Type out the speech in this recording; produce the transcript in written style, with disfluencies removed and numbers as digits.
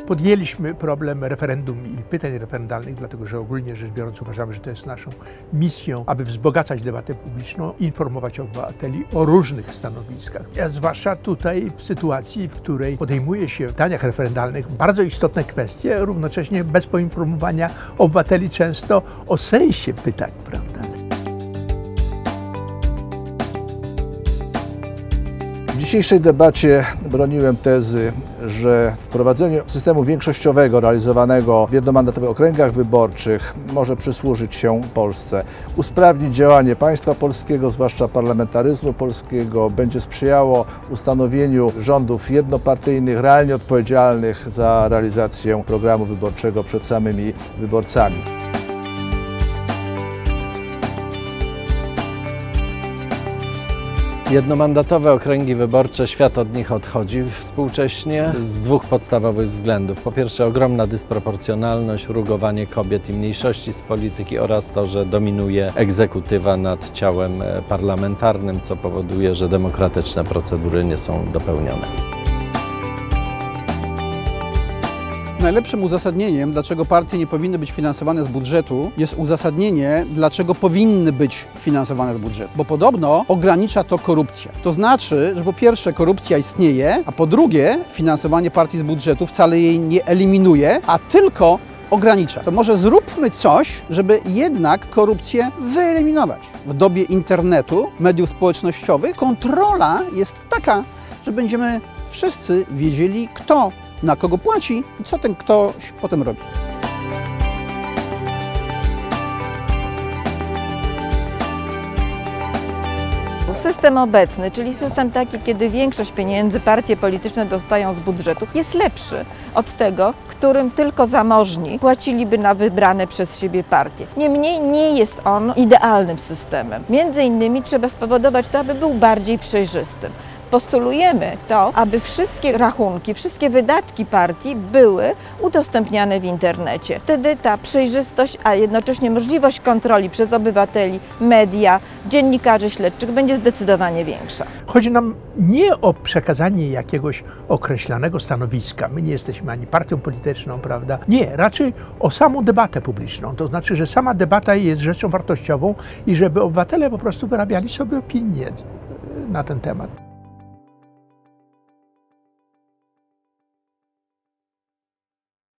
Podjęliśmy problem referendum i pytań referendalnych, dlatego że ogólnie rzecz biorąc uważamy, że to jest naszą misją, aby wzbogacać debatę publiczną, informować obywateli o różnych stanowiskach. A zwłaszcza tutaj w sytuacji, w której podejmuje się w pytaniach referendalnych bardzo istotne kwestie, równocześnie bez poinformowania obywateli często o sensie pytań, prawda? W dzisiejszej debacie broniłem tezy, że wprowadzenie systemu większościowego realizowanego w jednomandatowych okręgach wyborczych może przysłużyć się Polsce. Usprawnić działanie państwa polskiego, zwłaszcza parlamentaryzmu polskiego, będzie sprzyjało ustanowieniu rządów jednopartyjnych, realnie odpowiedzialnych za realizację programu wyborczego przed samymi wyborcami. Jednomandatowe okręgi wyborcze, świat od nich odchodzi współcześnie z dwóch podstawowych względów. Po pierwsze, ogromna dysproporcjonalność, rugowanie kobiet i mniejszości z polityki oraz to, że dominuje egzekutywa nad ciałem parlamentarnym, co powoduje, że demokratyczne procedury nie są dopełnione. Najlepszym uzasadnieniem, dlaczego partie nie powinny być finansowane z budżetu, jest uzasadnienie, dlaczego powinny być finansowane z budżetu. Bo podobno ogranicza to korupcję. To znaczy, że po pierwsze korupcja istnieje, a po drugie finansowanie partii z budżetu wcale jej nie eliminuje, a tylko ogranicza. To może zróbmy coś, żeby jednak korupcję wyeliminować. W dobie internetu, mediów społecznościowych kontrola jest taka, że będziemy wszyscy wiedzieli, kto na kogo płaci i co ten ktoś potem robi. System obecny, czyli system taki, kiedy większość pieniędzy partie polityczne dostają z budżetu, jest lepszy od tego, w którym tylko zamożni płaciliby na wybrane przez siebie partie. Niemniej nie jest on idealnym systemem. Między innymi trzeba spowodować to, aby był bardziej przejrzystym. Postulujemy to, aby wszystkie rachunki, wszystkie wydatki partii były udostępniane w internecie. Wtedy ta przejrzystość, a jednocześnie możliwość kontroli przez obywateli, media, dziennikarzy śledczych będzie zdecydowanie większa. Chodzi nam nie o przekazanie jakiegoś określonego stanowiska. My nie jesteśmy ani partią polityczną, prawda? Nie, raczej o samą debatę publiczną. To znaczy, że sama debata jest rzeczą wartościową i żeby obywatele po prostu wyrabiali sobie opinię na ten temat.